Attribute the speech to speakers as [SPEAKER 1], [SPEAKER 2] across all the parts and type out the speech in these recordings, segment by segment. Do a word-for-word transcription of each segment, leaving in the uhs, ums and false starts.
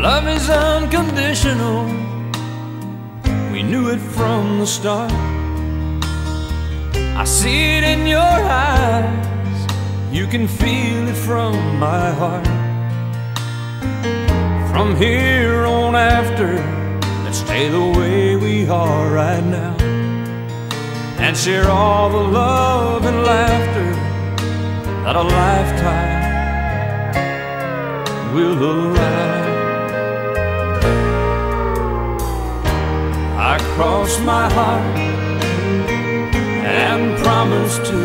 [SPEAKER 1] Love is unconditional, we knew it from the start. I see it in your eyes, you can feel it from my heart. From here on after, let's stay the way we are right now, and share all the love and laughter that a lifetime will allow. I cross my heart and promise to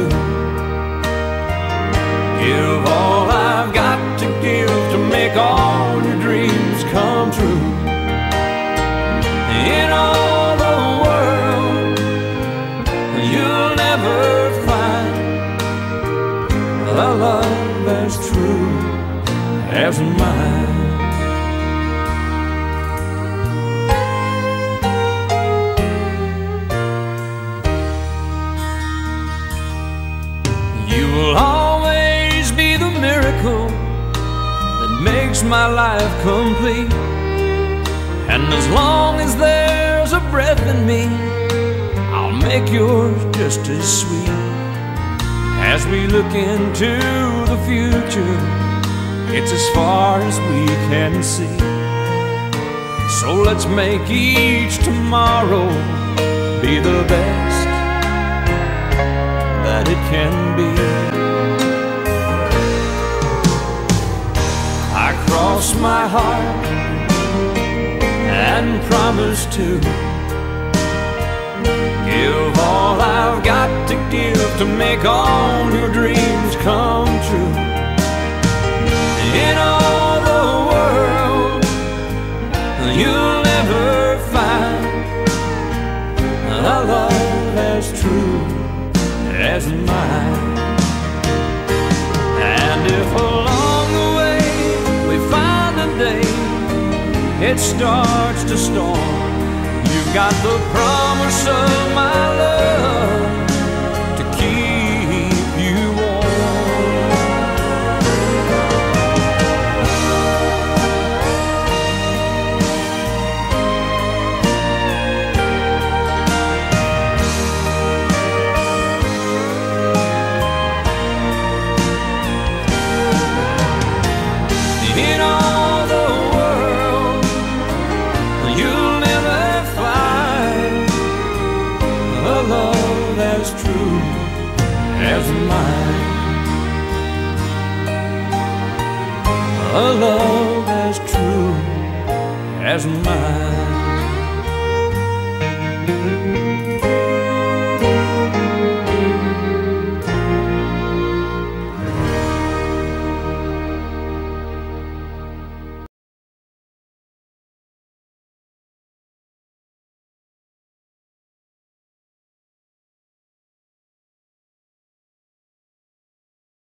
[SPEAKER 1] give all I've got to give to make all your dreams come true. In all the world, you'll never find a love as true as mine. You will always be the miracle that makes my life complete. And as long as there's a breath in me, I'll make yours just as sweet. As we look into the future, it's as far as we can see. So let's make each tomorrow be the best that it can be. I cross my heart and promise to give all I've got to give to make all your dreams come true. In all the world, you'll never find a love as true as mine. And if along the way we find a day it starts to storm, you've got the promise of my love to keep you warm. In all the world, you'll never find a love as true as mine. A love as true as mine.